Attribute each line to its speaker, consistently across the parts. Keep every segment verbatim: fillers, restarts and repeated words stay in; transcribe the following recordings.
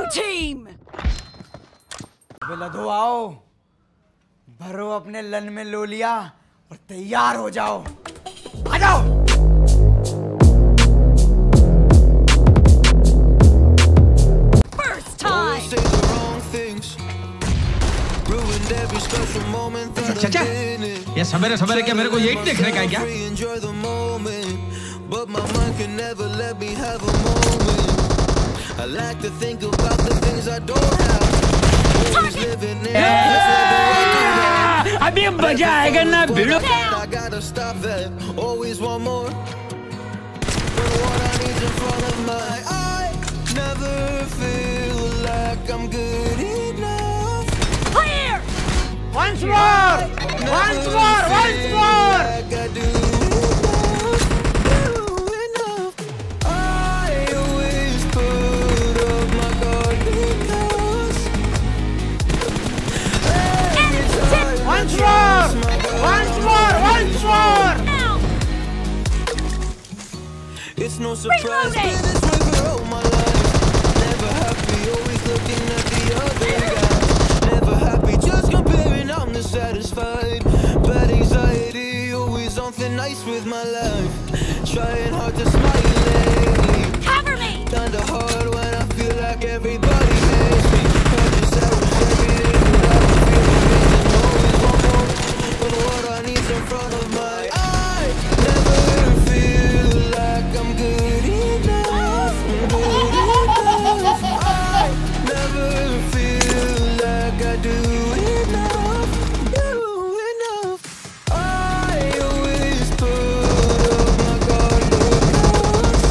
Speaker 1: team!
Speaker 2: अबे लधो आओ, भरो अपने लन में लो लिया और तैयार हो जाओ। आ जाओ।
Speaker 1: First time!
Speaker 3: चाचा, ये सवेरे सवेरे क्या मेरे को यही देखने का है क्या?
Speaker 4: I like to think about the things I don't have. Always living in the
Speaker 3: अभी मजा आएगा ना भिड़ो।
Speaker 4: I gotta stop that. Always want more. But what I need in front of my eye. Never feel like I'm good enough.
Speaker 1: Clear!
Speaker 2: Once more! Once more! Once more!
Speaker 4: Like I do enough. Do enough. I always put up my guard because every time
Speaker 2: Once more! Once more! Once more!
Speaker 1: Now!
Speaker 4: it's no surprise,
Speaker 1: Reloading.
Speaker 4: been this way for all my life. Never happy, always looking at the other guy. Never happy, just comparing, I'm dissatisfied. Bad anxiety, always on thin ice with my life. Trying hard to smile lately.
Speaker 1: Cover me!
Speaker 4: Kinda hard when I feel like everybody hates me. Practice hours every day, but I don't feel amazing. Always want more, but what I need's in front of my eye. Never feel like I'm good enough. Good enough. I never feel like I do enough. Do enough. I always put up my guard because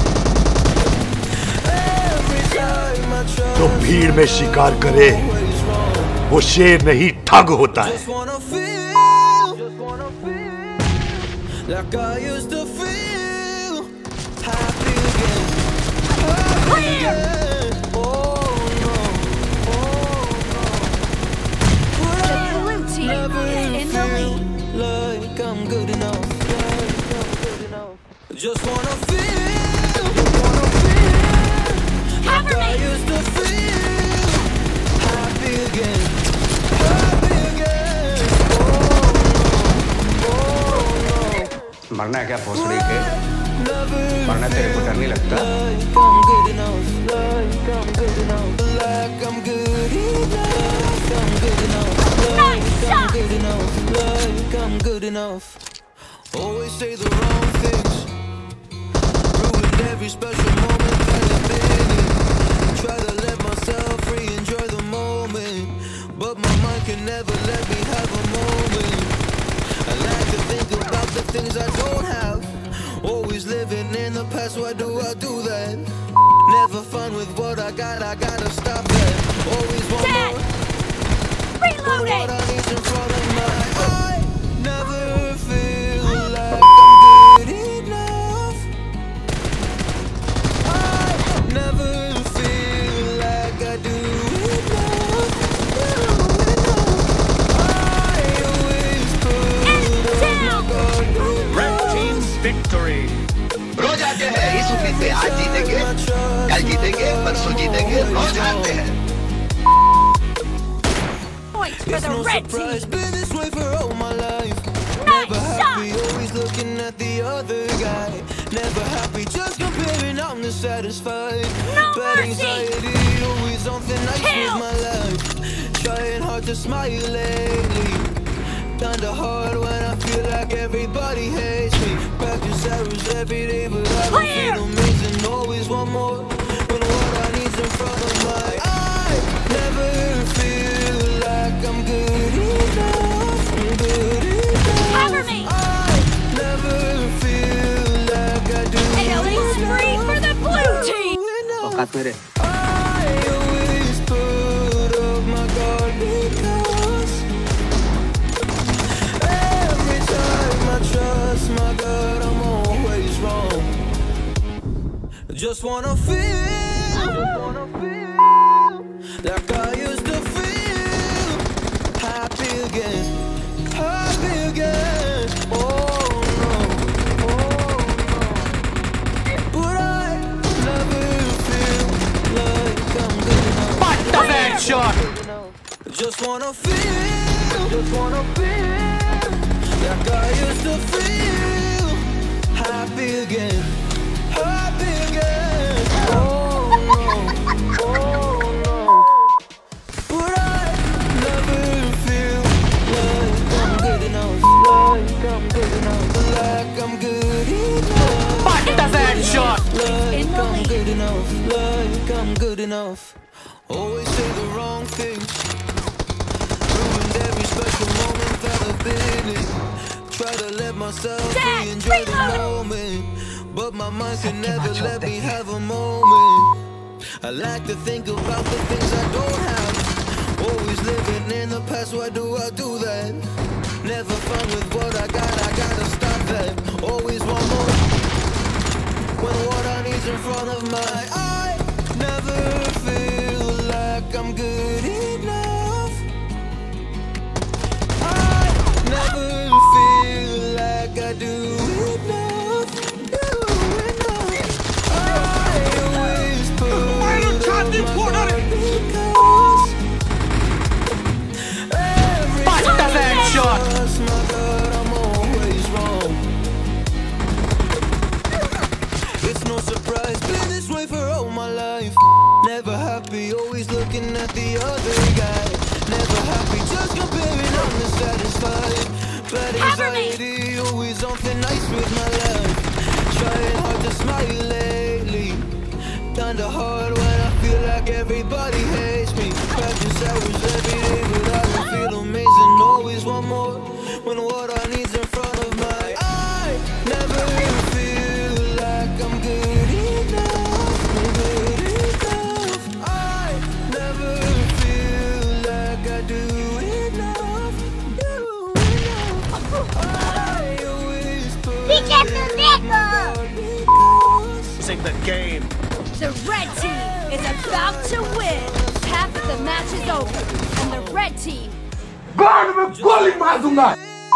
Speaker 4: every time I try.
Speaker 5: जो भीड़ में शिकार करे वो शेर नहीं ठग होता है।
Speaker 4: Just wanna feel, just wanna feel like I used to feel happy again, happy again. Oh no, oh no. But
Speaker 1: The
Speaker 4: I
Speaker 1: blue team
Speaker 4: never
Speaker 1: is in the
Speaker 4: feel
Speaker 1: lead.
Speaker 4: like I'm good enough, like I'm good enough. Just wanna feel, wanna feel
Speaker 1: Cover
Speaker 4: like I
Speaker 1: me!
Speaker 4: used to feel happy again, happy again. Oh no, oh no.
Speaker 3: मरना है क्या भोसड़ी के?
Speaker 4: Never
Speaker 3: मरना तेरे को डर नहीं लगता?
Speaker 4: like I'm good enough, like I'm good enough, like I'm good enough, I'm good enough, like I'm good enough, like I'm good enough. Always say the wrong things, ruined every special moment that I've been in. Try to let myself free, enjoy the moment, but my mind can never let me have a moment. I like to think about the things I don't have. Always living in the past, why do I do that? Never fun with what I got, I gotta stop that. Always want
Speaker 1: Dad!
Speaker 4: more, but what
Speaker 1: Reloading!
Speaker 4: I need's in front of my eye. Never feel like I'm good enough. I never feel like I do enough. Do enough. I always put up my guard
Speaker 3: Red
Speaker 4: because
Speaker 3: team's victory.
Speaker 6: रोज आते हैं इस उम्मीद में आज जीतेंगे, कल जीतेंगे, परसों जीतेंगे, रोज हारते हैं।
Speaker 1: Points for
Speaker 4: it's
Speaker 1: the
Speaker 4: no
Speaker 1: red
Speaker 4: surprise,
Speaker 1: team!
Speaker 4: been this way for all my life.
Speaker 1: Nice
Speaker 4: Never
Speaker 1: shot!
Speaker 4: happy, always looking at the other guy. Never happy, just comparing, I'm dissatisfied.
Speaker 1: No
Speaker 4: Bad
Speaker 1: mercy!
Speaker 4: anxiety, always on thin ice
Speaker 1: Kill!
Speaker 4: with my life. Trying hard to smile lately. Kinda hard when I feel like everybody hates me. Practice hours every day, but I don't
Speaker 1: Clear!
Speaker 4: feel amazing. Always want more, but what I need's in front of my eye. Never feel like I'm good enough. I'm good enough.
Speaker 1: Cover me!
Speaker 4: I never feel like I do
Speaker 1: Killing spree for the blue team!
Speaker 4: enough. I always put up my guard because every time I trust my gut, I'm always wrong. Just wanna feel, just wanna feel like I used to feel happy again, happy again. Oh no, oh no. But I never feel like I'm good enough. Just wanna feel, just wanna feel like I used to feel. Happy again, happy again. Oh no, oh no. But I never feel like I'm good enough, like I'm good enough, like I'm good enough.
Speaker 2: But does that shot?
Speaker 4: Like I'm good enough, like I'm good enough. Always say the wrong things. Ruined every special moment that I've been in. Try to let myself
Speaker 1: Dad,
Speaker 4: be, enjoy the moment, but my mind can never let me have a moment. I like to think about the things I don't have. Always living in the past, why do I do that? Never fun with what I got, I gotta stop that. Always want more, when what I need's in front of my eye. Never feel like I'm good enough. I never feel like I do enough, do enough. I always put up my guard because every
Speaker 2: But does that shot?
Speaker 4: trust my God, I'm always wrong. It's no surprise, been this way for all my life. Never happy, always looking at the other guy. Never happy, just comparing, I'm dissatisfied. Bad anxiety, always on thin ice with my life. Trying hard to smile lately. Kinda hard when I feel like everybody hates me. Practice hours every day, but I don't feel amazing. Always want more, when what I need's in front of my eye. Never feel like I'm good enough, good enough. I never feel like I do enough, do enough. I always put
Speaker 1: Be careful, Nico!
Speaker 3: Sing the game.
Speaker 1: The red team is about to win. Half of the match is over, and the red team
Speaker 5: guard में गोली मार दूंगा.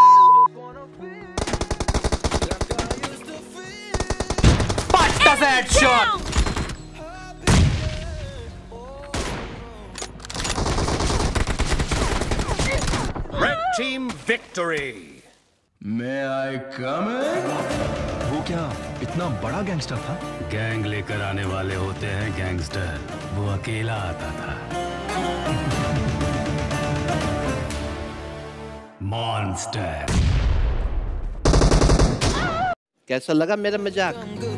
Speaker 2: But does that shot?
Speaker 1: down.
Speaker 3: Red team victory.
Speaker 7: May I come in? वो क्या इतना बड़ा gangster था?
Speaker 8: Gang लेकर आने वाले होते हैं गैंगस्टर, वो अकेला आता था। मॉन्स्टर।
Speaker 9: कैसा लगा मेरा मजाक?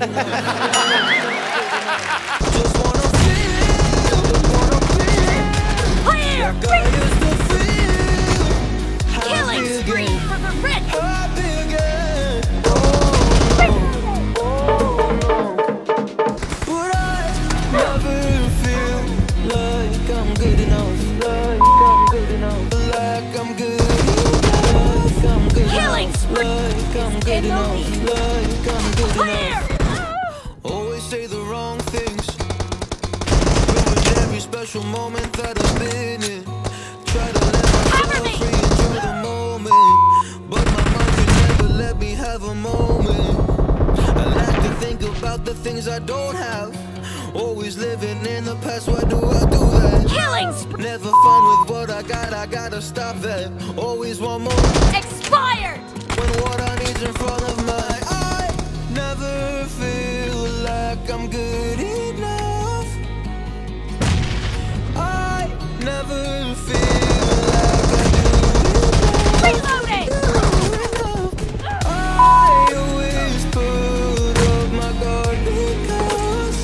Speaker 1: Clear! Killing spree for the red team.
Speaker 4: But I never feel like I'm good enough, like I'm good enough, like I'm good enough, I'm good
Speaker 1: Killing
Speaker 4: enough,
Speaker 1: spree
Speaker 4: like I'm good
Speaker 1: in the
Speaker 4: enough,
Speaker 1: lead.
Speaker 4: like I'm good
Speaker 1: Clear!
Speaker 4: enough. Always say the wrong things. Ruined every special moment that I've been in. Try to let
Speaker 1: Cover
Speaker 4: myself
Speaker 1: me.
Speaker 4: free, enjoy the moment, but my mind can never let me have a moment. I like to think about the things I don't have. Always living in the past, why do I do that?
Speaker 1: Killing spree
Speaker 4: Never fun with what I got, I gotta stop that. Always want more,
Speaker 1: expired.
Speaker 4: when what I need's in front of my eye. Never feel like I'm good enough. I never feel like I do
Speaker 1: Reloading.
Speaker 4: enough. I always put up my guard because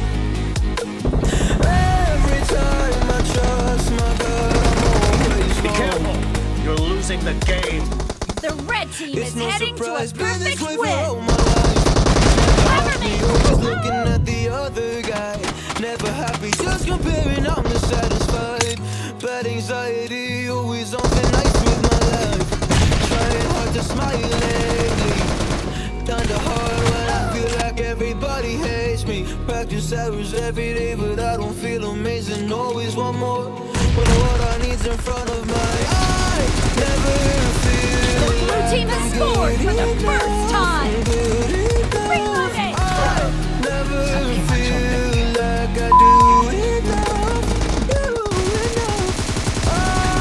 Speaker 4: every time I trust my God, I'm always
Speaker 3: Be
Speaker 4: wrong.
Speaker 3: careful. You're losing the game.
Speaker 1: The red team
Speaker 4: It's
Speaker 1: is
Speaker 4: no
Speaker 1: heading to a
Speaker 4: surprise, been this
Speaker 1: perfect
Speaker 4: way for all
Speaker 1: win.
Speaker 4: my life.
Speaker 1: Cover me.
Speaker 4: Always looking at the other guy. Never happy, just comparing, I'm dissatisfied. Bad anxiety, always on thin ice with my life. Trying hard to smile lately. Kinda hard when I feel like everybody hates me. Practice hours every day, but I don't feel amazing. Always want more, when what I need's in front of my eye. Never feel
Speaker 1: The blue team has scored for the first time. Reloading.
Speaker 4: never feel like I do enough, do enough. I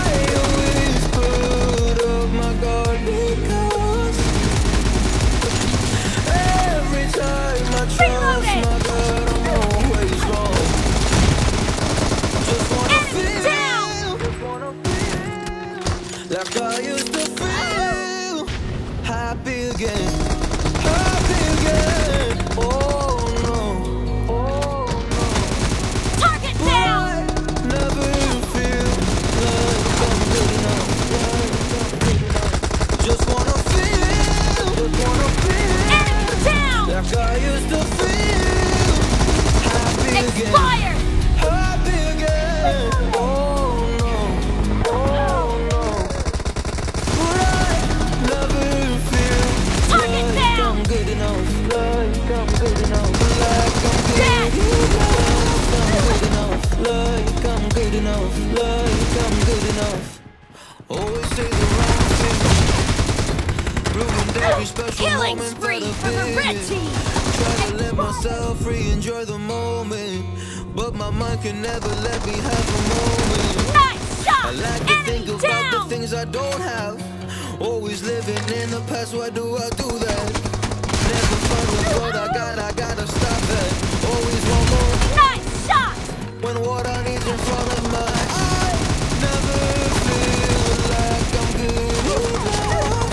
Speaker 4: again.
Speaker 1: Fire!
Speaker 4: Happy again. Oh no, oh no. But I never feel
Speaker 1: Target
Speaker 4: like
Speaker 1: down!
Speaker 4: I'm good enough, like I'm good enough, like I'm good
Speaker 1: Dead!
Speaker 4: enough, like I'm good enough, like I'm good enough. Always say the wrong thing, ruined every special
Speaker 1: Killing
Speaker 4: moment
Speaker 1: spree
Speaker 4: that
Speaker 1: for the
Speaker 4: I've
Speaker 1: red
Speaker 4: been.
Speaker 1: team!
Speaker 4: Try to let myself free, enjoy the moment, but my mind can never let me have a moment.
Speaker 1: Nice shot!
Speaker 4: I like to think
Speaker 1: Enemy
Speaker 4: about the
Speaker 1: down!
Speaker 4: things I don't have. Always living in the past, why do I do that? Never fun with what I got, I gotta stop that. Always want more.
Speaker 1: Nice shot!
Speaker 4: When what I need's in front of my eyes, never feel like I'm good enough.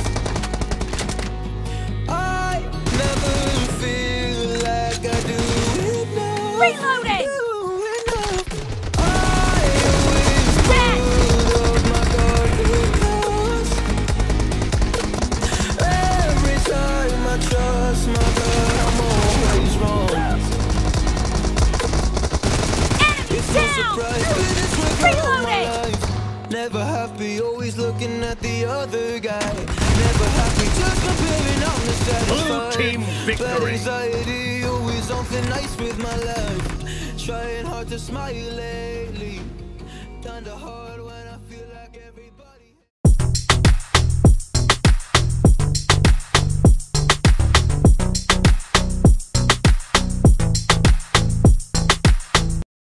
Speaker 4: I never feel like I do enough.
Speaker 1: Reloading!
Speaker 4: Do enough. I always
Speaker 1: Dead!
Speaker 4: put up my guard because every time I trust my God, I'm always wrong.
Speaker 1: Enemy
Speaker 4: It's no
Speaker 1: down!
Speaker 4: surprise, but it's with all my
Speaker 1: Reloading!
Speaker 4: life. Never happy, always looking at the other guy. Never happy, just comparing, I'm not satisfied.
Speaker 5: Blue team victory.
Speaker 4: Bad anxiety, always on thin ice with my life. Trying hard to smile lately. Kinda hard.